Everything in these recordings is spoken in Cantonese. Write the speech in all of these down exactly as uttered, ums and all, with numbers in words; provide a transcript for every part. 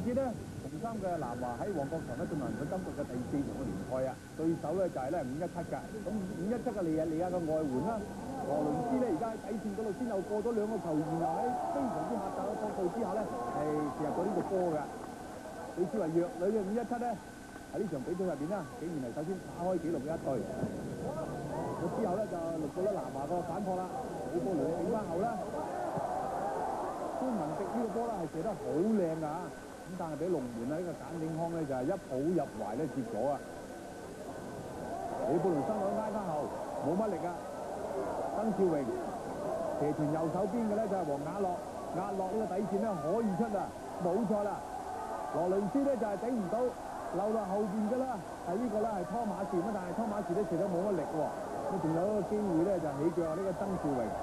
節咧，紅衫嘅南華喺旺角場咧進行佢今季嘅第四場嘅聯賽啊，對手咧就係咧五一七㗎。咁五一七嘅利亞利亞嘅外援啦，羅倫斯咧而家喺底線嗰度先後過咗兩個球員，又喺非常之狹窄嘅角度之下咧係射入咗呢個波㗎。你視為弱旅嘅五一七咧喺呢場比賽入邊啦，竟然係首先打開紀錄嘅一隊。咁之後咧就錄到咧南華個反撲啦，李布倫頂翻後啦。潘文迪呢個波咧係射得好靚㗎，咁但係俾龍門啊呢個簡永康咧就係一抱入懷咧接咗啊！李布倫身位挨翻後冇乜力啊！曾少榮斜傳右手邊嘅咧就係黃雅樂，壓落呢個底線咧可以出啊！冇錯啦，羅倫斯咧就係頂唔到，漏落後邊㗎啦。係呢個咧係拖馬士咁，但係拖馬士咧射得冇乜力喎，咁仲有一個機會咧就起腳啊！呢個曾少榮。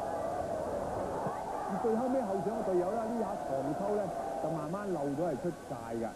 最後尾後上嘅隊友啦，呢下狂抽咧就慢慢漏咗係出界㗎。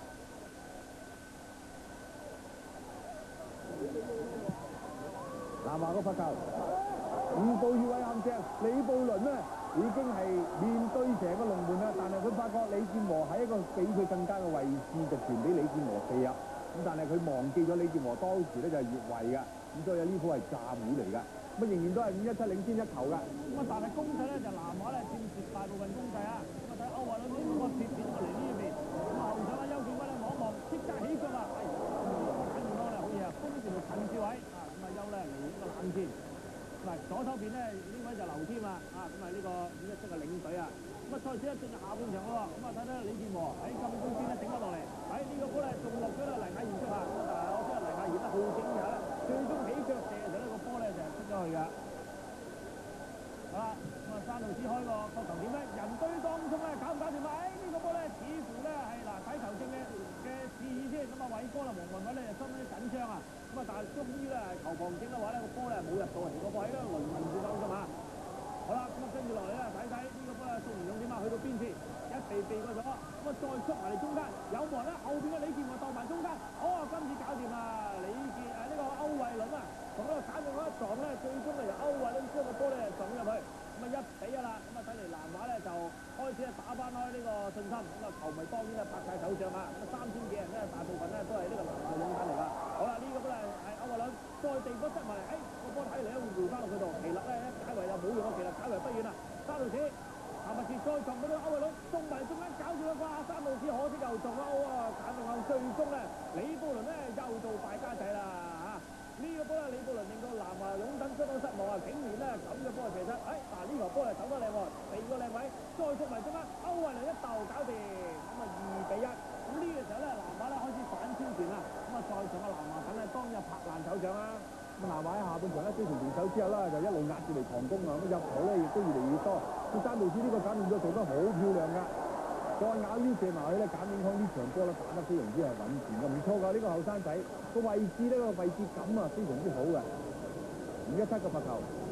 南華個罰球，五步越位陷阱，李布倫呢已經係面對成個龍門啦，但係佢發覺李健和喺一個比佢更加嘅位置，就傳俾李健和射入。咁但係佢忘記咗李健和當時咧就係越位㗎，咁所以呢鋪係詐糊嚟㗎。咁仍然都係五一七領先一球㗎。 咁啊，但係攻勢咧就南華咧佔絕大部分攻勢啊。咁啊睇歐華倫呢個切片過嚟呢邊，咁啊後上啊邱建軍咧望一望，即刻起腳啦！哎，簡定當咧好嘢啊，攻住條近照位啊，咁啊邱咧嚟呢個冷箭。嗱左手邊咧呢位就劉添啦，啊咁啊呢個五一七嘅領隊啊。咁啊賽事咧進入下半場咯喎，咁啊睇睇李健和喺禁區邊咧頂翻落嚟，喺呢個波咧仲落咗啦黎雅賢出下，咁啊但係我知黎雅賢咧好整嘅咧，最終起腳射嘅時候呢個波咧就係出咗去㗎。好啦，咁啊山道士開個個球點咧，人堆當中咧搞唔搞掂啊？誒呢個波咧似乎咧係嗱睇球證嘅嘅示意先，咁啊偉哥啦黃文偉咧就心啲緊張啊，咁啊但係終於咧球旁證嘅話咧個波咧冇入到嚟，個波喺度輪輪住當中啊。好啦，咁啊跟住落嚟咧睇睇呢個波咧送唔用點啊？去到邊先？一避避過咗，咁啊再出埋嚟中間，有冇人咧？後邊嘅李健和鬥埋中間，哦今次搞掂啦！李健誒呢個歐惠倫啊，同呢個簡永康一撞咧，最終咧由歐惠倫將個波咧撞入去，咁啊一比一啦，咁啊睇嚟南華咧就開始咧打翻開呢個信心，咁啊球迷當然係拍晒手掌啊，咁啊三千幾人咧大部分咧都係呢個南華嘅擁躉嚟㗎。好啦，呢個波咧係歐惠倫再地波執埋嚟，誒個波睇嚟咧會回翻落佢度，奇勒咧一解圍就冇用啊，奇勒解圍不遠啦，三路子。夏密士再撞到呢個歐惠倫，中埋中間搞住啦啩，三路子可惜又撞啦，哇！簡定後最終咧，李布倫咧又做敗家仔啦嚇！呢個波咧，李布倫令到南華擁躉相當失望啊，竟然咧咁嘅波射出，誒嗱呢球波係走得靚喎，第二個靚位，再捉埋中間，歐惠倫一竇搞掂，咁啊二比一。咁呢個時候咧，南華咧開始反超前啦，咁啊在場嘅南華梗係當日拍爛手掌啦。 咁南華喺下半場咧追成連手之後啦，就一路壓住嚟狂攻啊！咁入球咧亦都越嚟越多。咁山道士呢個簡練咗做得好漂亮㗎，再咬腰射埋去咧，簡永康呢場波咧打得非常之係穩健嘅，唔錯㗎呢個後生仔個位置呢個位置感啊非常之好嘅。五一七個罰球，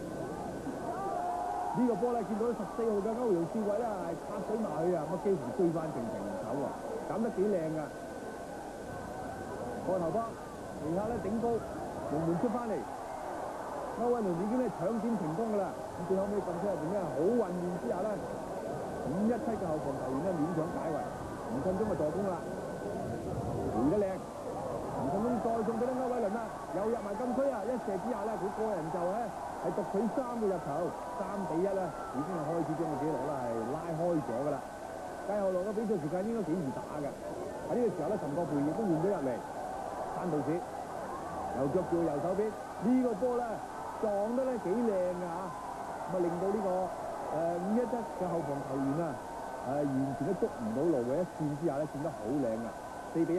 呢個波咧見到十四號嘅歐陽少偉咧係插水埋去啊，咁幾乎追翻正平手啊，減得幾靚㗎。個頭波其他咧頂高。龍門出翻嚟，歐惠倫已經咧搶點成功㗎啦。咁最後尾禁區入邊咧好混亂之下咧，五一七嘅後防球員咧勉強解圍，吳振中就助攻啦，回得靚。吳振中再送俾咧歐惠倫啦，又入埋禁區啊！一射之下咧，佢個人就咧係獨取三個入球，三比一咧已經係開始將個紀錄啦係拉開咗㗎啦。繼後來嘅比賽時間應該幾易打㗎。喺呢個時候咧，陳國培亦都換咗入嚟，山道士。右腳叫右手邊，呢、這個波咧撞得咧幾靚㗎嚇，咁啊令到呢、這個誒五一七嘅後防球員啊誒、呃、完全都捉唔到路嘅，一線之下咧線得好靚啊，四比一。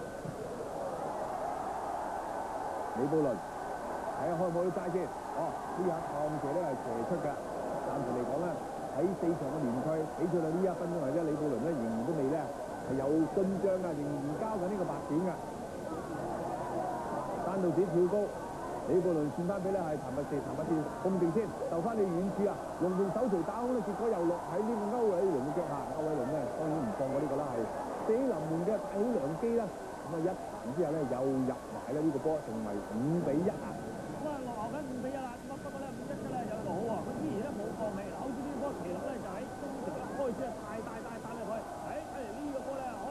李布倫睇下開唔開到齋先，哦呢下趟射咧係射出㗎，暫時嚟講咧喺四場嘅聯賽比賽到呢一分鐘嚟啫，李布倫咧仍然都未咧係有進帳㗎，仍然交緊呢個白點㗎。山道士跳高，李布倫轉翻俾咧係譚拔士，譚拔士控定先，就翻你遠處啊！龍門手錘打空咧，結果又落喺呢個歐偉倫嘅腳下。歐偉倫咧當然唔放過呢個啦，係四臨門嘅大好良機啦。咁啊一彈之後咧又入埋啦呢個波，成為五比一啊！ 咁啊落後緊五比一啦，咁啊不過咧五一七咧有一個好喎，佢依然咧冇放棄，好似呢個波奇樂咧就喺中場一開始啊大大大打入去，誒睇嚟呢個波咧可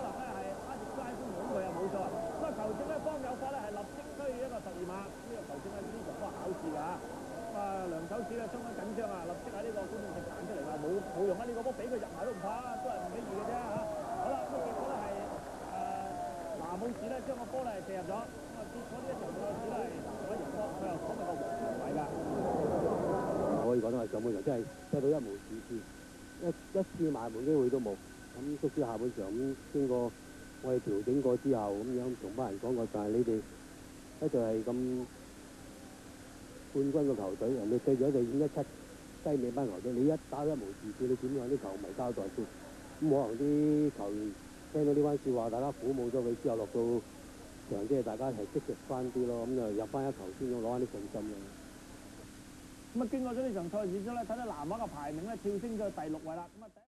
啊！呢個波俾佢入埋都唔怕，都係唔俾二嘅啫嚇。好啦，咁啊結果咧係誒拿姆士咧將個波咧係射入咗，咁啊結果呢一場賽事咧係攞贏波，佢又攞埋個黃牌㗎。 可以講得係上半場真係踢到一無是處，一一次埋門機會都冇。咁即使下半場咁經過我哋調整過之後，咁樣同班人講過，但係你哋一隊係咁冠軍嘅球隊，人哋對住一隊五一七低尾班球隊，你一打一無是處，你點向啲球迷交代先？咁可能啲球員聽到呢番説話，大家鼓舞咗佢之後，落到場即係大家係積極翻啲咯，咁就入翻一球先，攞翻啲信心咯。 咁啊，經過咗呢場賽事之後咧，睇到南華嘅排名咧跳升咗去第六位啦。咁啊。